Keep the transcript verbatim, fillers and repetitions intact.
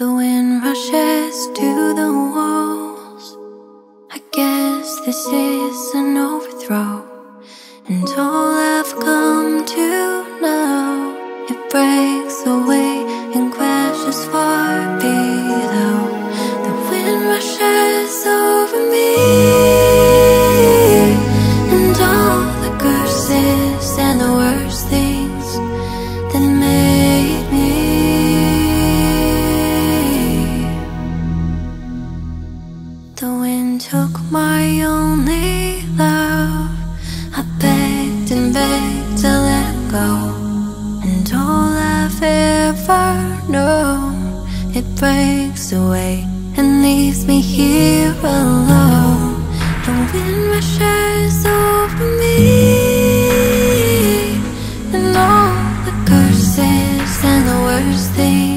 The wind rushes to the walls. I guess this is an overthrow, and all I've come to know, it breaks away and crashes far below. The wind rushes over me, and all the curses and the worst things that made me. The wind took my only love. I begged and begged to let it go, and all I've ever known, it breaks away and leaves me here alone. The wind rushes over me, and all the curses and the worst things